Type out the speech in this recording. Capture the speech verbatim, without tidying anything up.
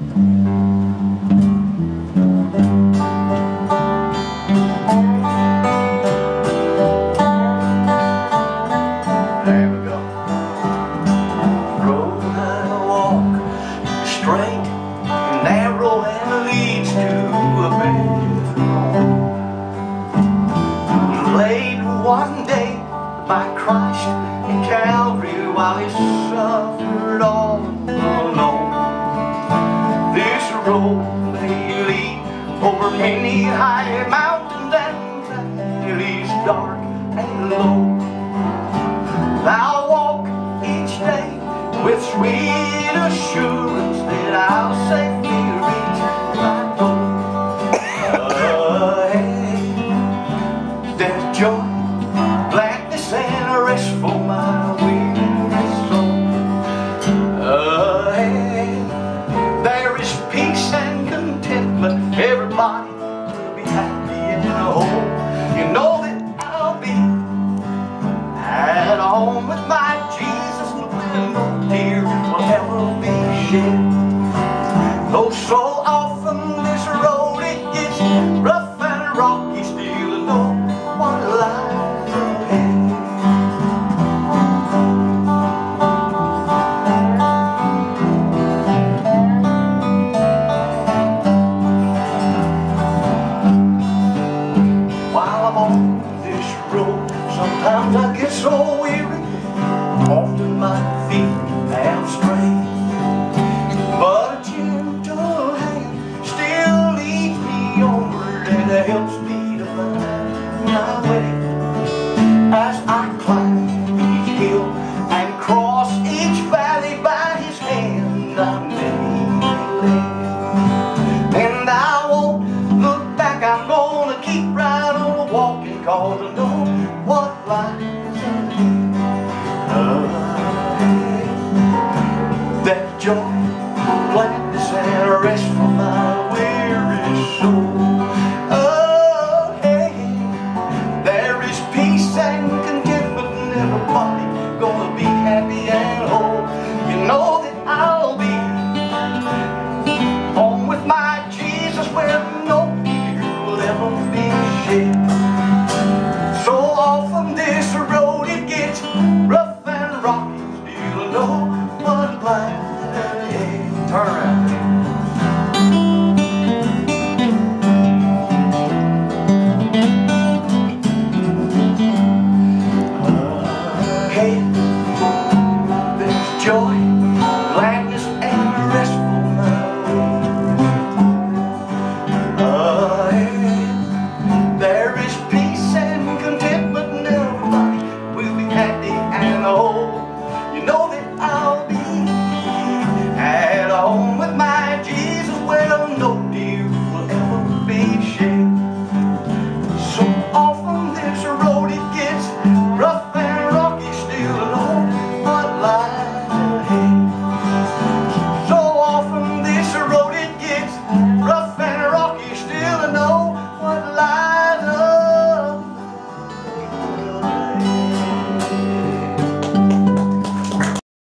One day by Christ in Calvary while he suffered all alone. This road may lead over many high mountains and valleys dark and low. I'll walk each day with sweet assurance that I'll safely reach my goal. Ahead, there's joy, gladness and rest for my weary soul. Ahead, there is peace and contentment. Everybody will be happy and whole. You know that I'll be at home with my Jesus, where no tear will ever be shed. Though so often this road it gets rough and rocky, still I know what lies ahead. While I'm on this road, sometimes I get so weary, often my feet have strayed. But a gentle hand still leads me onward and helps me to find my way. As I climb each hill and cross each valley, by his hand I'm led. And I won't look back, I'm gonna keep right on walking, cause I know what lies ahead. Ahead, that joy, gladness and rest for my weary soul. Ahead, there is peace and contentment, and everybody gonna be happy and whole. You know that I'll be home with my Jesus, where no tear will ever be shed. So often this road it gets rough and rocky, still I know what lies ahead. Turn around.